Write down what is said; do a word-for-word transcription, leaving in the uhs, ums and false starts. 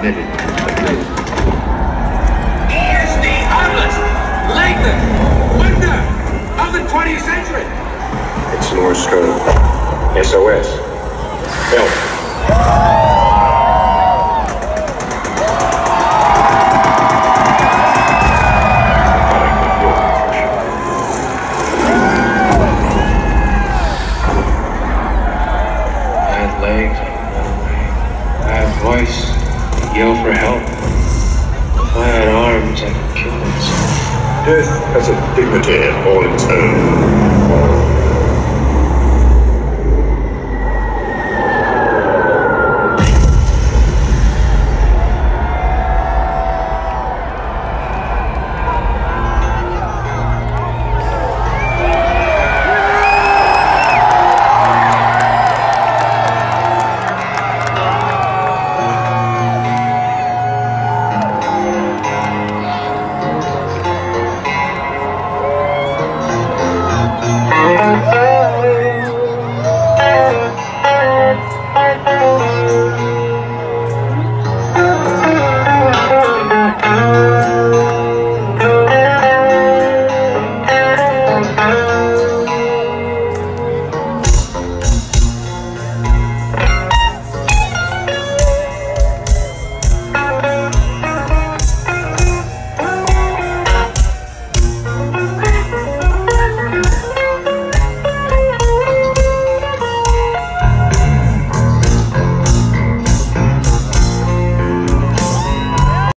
knitted. He is the artist, Lathan, wonder of the twentieth century. It's Morse code. S O S. Help. Legs, I have voice, yell for help. If I had arms, I could kill myself. Death has a dignity all its own.